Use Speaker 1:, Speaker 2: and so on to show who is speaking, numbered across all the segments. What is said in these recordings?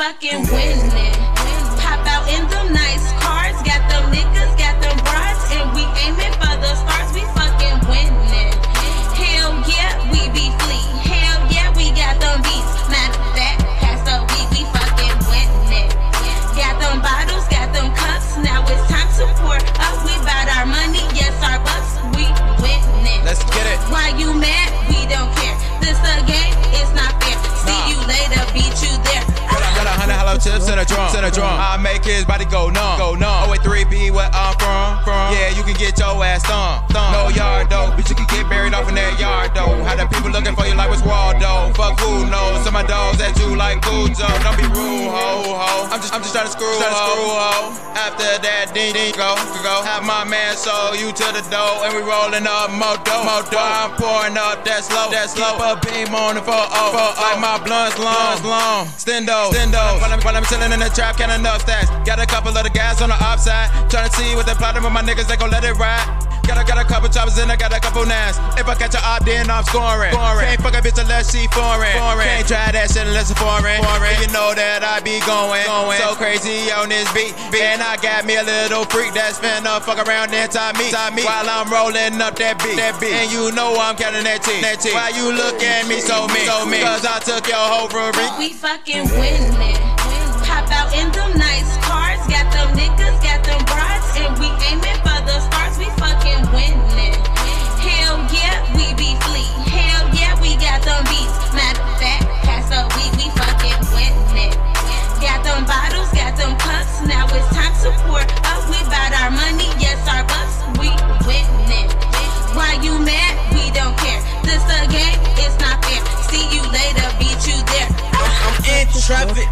Speaker 1: fucking winning. Pop out in them nice cars, got them niggas, got them bras, and we aiming for the stars, we fucking winning. Hell yeah, we be fleet. Hell yeah, we got them beats. Matter of fact, pass the weed, we fucking winning. Got them bottles, got them cups, now it's time to pour up. We bout our money, yes, our bucks, we winning.
Speaker 2: Let's get it.
Speaker 1: Why you mad? We don't care. This a game, it's not fair. See you later, beat you there.
Speaker 2: Got 100 hollow tips in a drum. I make his body go numb. Oh, wait, 3B where I'm from. Yeah, you can get your ass thumped. No yard though, bitch, you can get buried off in that yard though. How the people looking for you like what's Waldo? Fuck who knows? Some of my dogs at you like Cujo. Don't be rude, ho. I'm just trying to screw, ho. After that, ding, go. Have my man show you to the door, and we rolling up more dough. I'm pouring up that slow. Keep a beam on the 4-0. Like my blunts long. Stendo. While I'm chillin' in the trap, can't enough stacks. Got a couple of the guys on the upside, tryna see what they plotting with my niggas, they gon' let it ride. Got a couple choppers and I got a couple nines. If I catch a op, then I'm scoring. Can't fuck a bitch unless she foreign. Can't try that shit unless it's foreign. And you know that I be going so crazy on this beat. And I got me a little freak that's finna fuck around and tie me while I'm rolling up that beat. And you know I'm counting that T. Why you look at me so mean? Cause I took your whole brewery.
Speaker 1: We fucking winning. Pop out in them nice cars, got them niggas, got them bras, and we aiming for the stars, we fucking winning. Hell yeah, we be fleet. Hell yeah, we got them beats. Matter of fact, pass the weed, we fucking winning. Got them bottles, got them cups, now it's time to pour up. We bout our money, yes, our bucks, we winning. Why you mad? We don't care. This a game, it's not fair. See you later, beat you there.
Speaker 3: I'm in traffic.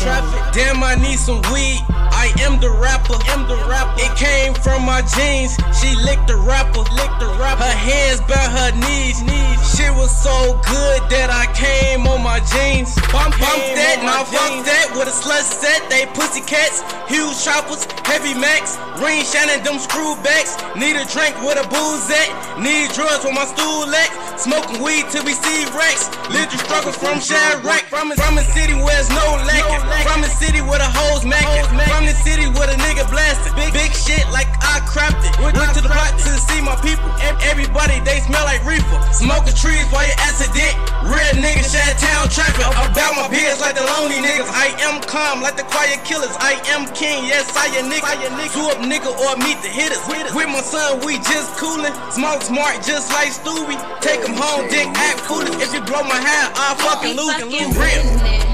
Speaker 3: Damn, I need some weed. I am the rapper. It came from my jeans. She licked the rapper. Her hands bare her knees. Shit was so good that I came on my jeans. Bump that, now fuck that. With a slut set, they pussy cats, huge choppers, heavy max, ring shining them screwbacks. Need a drink with a booze at. Need drugs with my stool at. Smoking weed till we see racks. Live the struggle from Chirac. From the city where there's no lacking. From the city where the hoes macking. From the city where the nigga blasting. Big shit like I crafted. Went to the block to see my people. Everybody, they smell like reefer. Smoking trees while you accident. Real niggas, Chi-town trapping. About my peers like the lonely niggas. I am calm like the quiet killers. I am king, yes, I a nigga. Two up nigga or meet the hitters. With my son, we just coolin'. Smoke smart just like Stewie. Take him home, dick act coolin'. If you blow my hair, I'll fucking lose.
Speaker 1: Real.